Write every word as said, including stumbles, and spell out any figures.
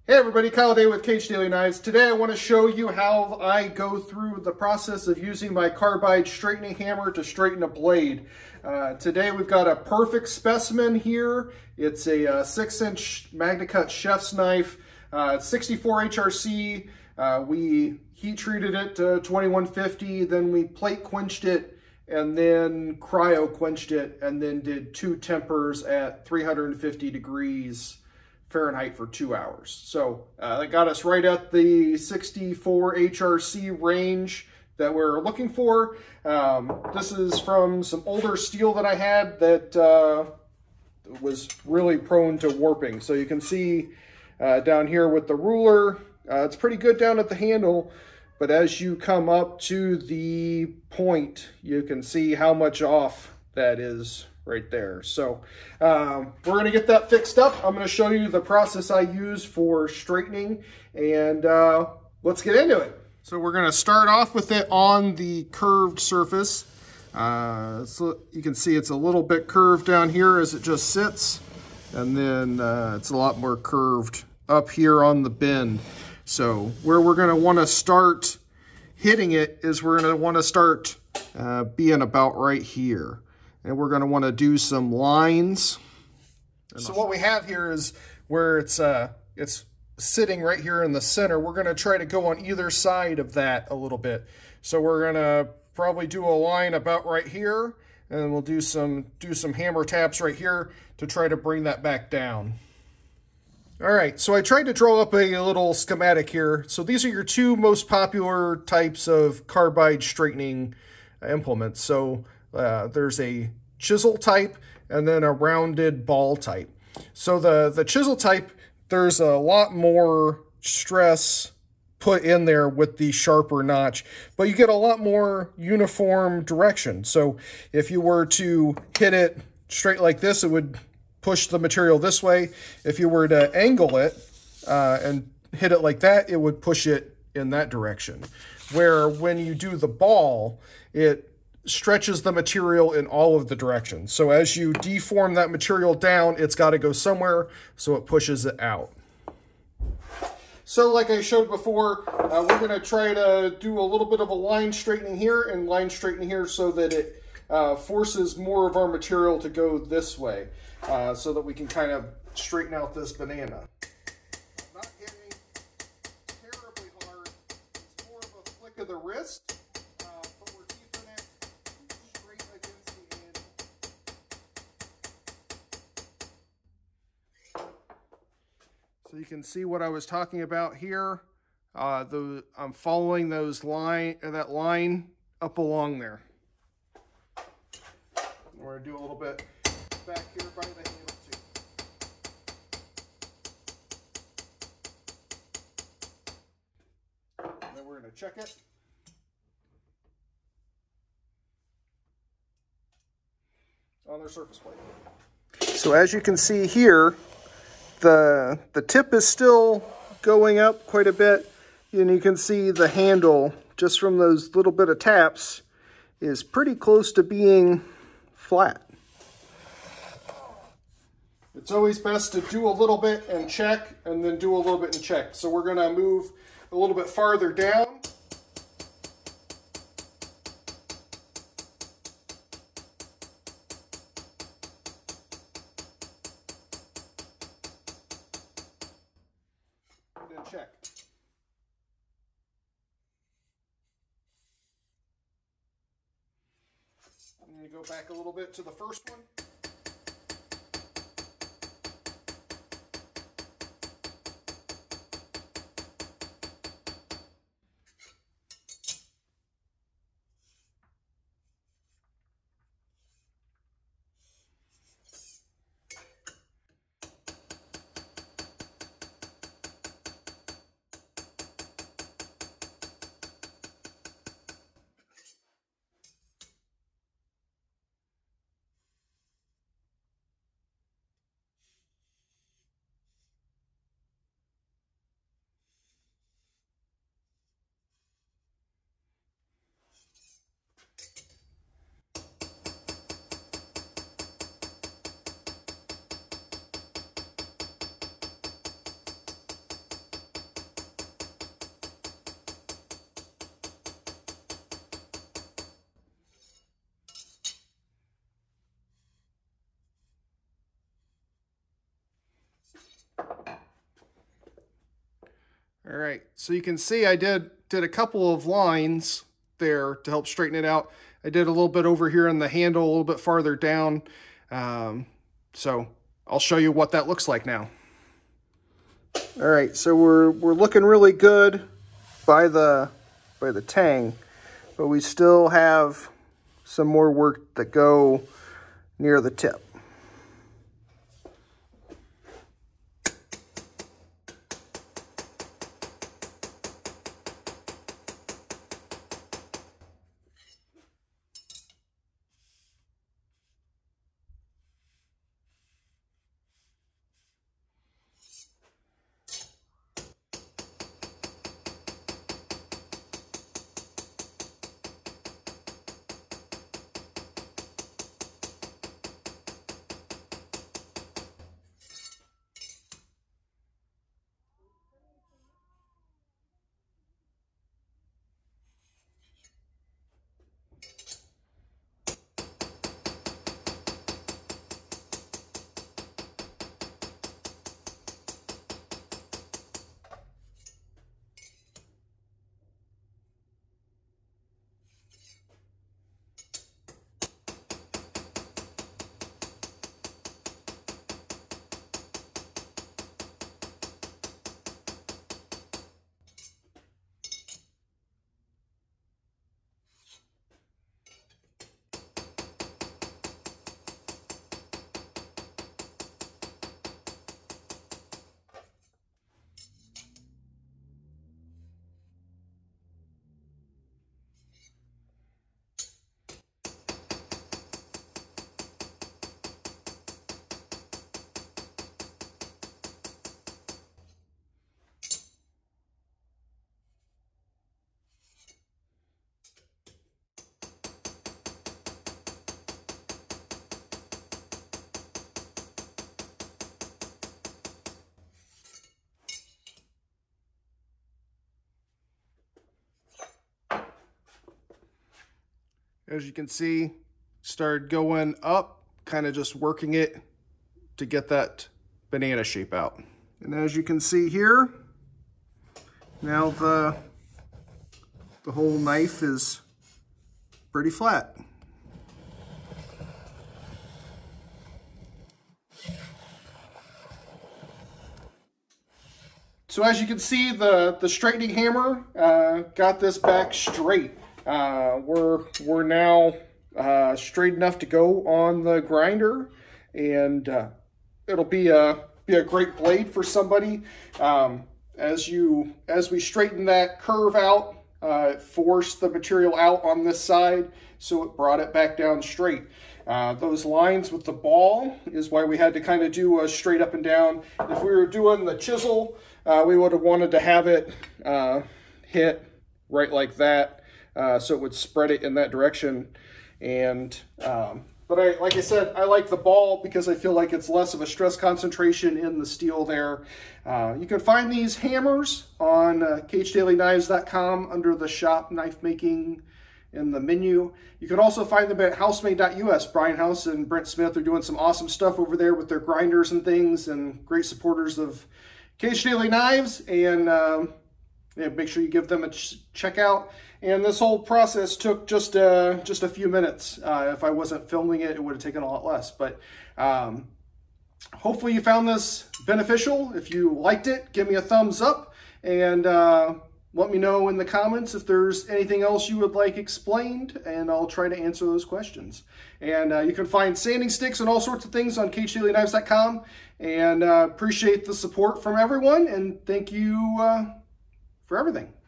Hey everybody, Kyle Day with K H Daily Knives. Today I want to show you how I go through the process of using my Carbide straightening hammer to straighten a blade. Uh, today we've got a perfect specimen here. It's a uh, six inch Magnacut chef's knife. Uh, it's sixty-four H R C. Uh, we heat treated it to twenty-one fifty, then we plate quenched it, and then cryo quenched it, and then did two tempers at three hundred fifty degrees Fahrenheit for two hours. So uh, that got us right at the sixty-four H R C range that we're looking for. Um, this is from some older steel that I had that uh, was really prone to warping. So you can see uh, down here with the ruler, uh, it's pretty good down at the handle, but as you come up to the point, you can see how much off that is right there. So um, we're going to get that fixed up. I'm going to show you the process I use for straightening, and uh, let's get into it. So we're going to start off with it on the curved surface. Uh, so you can see it's a little bit curved down here as it just sits, and then uh, it's a lot more curved up here on the bend. So where we're going to want to start hitting it is we're going to want to start uh, being about right here. And we're going to want to do some lines. So what we have here is where it's uh, it's sitting right here in the center. We're going to try to go on either side of that a little bit. So we're going to probably do a line about right here, and we'll do some do some hammer taps right here to try to bring that back down. All right, so I tried to draw up a little schematic here. So these are your two most popular types of carbide straightening implements. So Uh, there's a chisel type and then a rounded ball type. So the, the chisel type, there's a lot more stress put in there with the sharper notch, but you get a lot more uniform direction. So if you were to hit it straight like this, it would push the material this way. If you were to angle it uh, and hit it like that, it would push it in that direction. Where when you do the ball, it stretches the material in all of the directions. So as you deform that material down, it's got to go somewhere, so it pushes it out. So like I showed before, uh, we're going to try to do a little bit of a line straightening here and line straightening here so that it uh, forces more of our material to go this way, uh, so that we can kind of straighten out this banana. Not hitting terribly hard. It's more of a flick of the wrist. So you can see what I was talking about here. Uh, the, I'm following those line, that line up along there. We're going to do a little bit back here by the handle too. And then we're going to check it. On their surface plate. So as you can see here, The, the tip is still going up quite a bit, and you can see the handle, just from those little bit of taps, is pretty close to being flat. It's always best to do a little bit and check, and then do a little bit and check. So we're going to move a little bit farther down. Check. I'm going to go back a little bit to the first one. All right, so you can see I did, did a couple of lines there to help straighten it out. I did a little bit over here in the handle, a little bit farther down. Um, so I'll show you what that looks like now. All right, so we're, we're looking really good by the, by the tang, but we still have some more work to go near the tip. As you can see, started going up, kind of just working it to get that banana shape out. And as you can see here, now the, the whole knife is pretty flat. So as you can see, the, the straightening hammer uh, got this back straight. Uh, we're, we're now uh, straight enough to go on the grinder, and uh, it'll be a, be a great blade for somebody. Um, as, you, as we straighten that curve out, uh, it forced the material out on this side, so it brought it back down straight. Uh, those lines with the ball is why we had to kind of do a straight up and down. If we were doing the chisel, uh, we would have wanted to have it uh, hit right like that. Uh, so it would spread it in that direction. And, um, but I, like I said, I like the ball because I feel like it's less of a stress concentration in the steel there. Uh, you can find these hammers on uh, K H daily knives dot com under the shop knife making in the menu. You can also find them at housemade dot U S. Brian House and Brent Smith are doing some awesome stuff over there with their grinders and things, and great supporters of K H Daily Knives. And um, yeah, make sure you give them a ch check out. And this whole process took just uh, just a few minutes. Uh, if I wasn't filming it, it would have taken a lot less. But um, hopefully you found this beneficial. If you liked it, give me a thumbs up, and uh, let me know in the comments if there's anything else you would like explained, and I'll try to answer those questions. And uh, you can find sanding sticks and all sorts of things on K H daily knives dot com. And uh, appreciate the support from everyone, and thank you uh, for everything.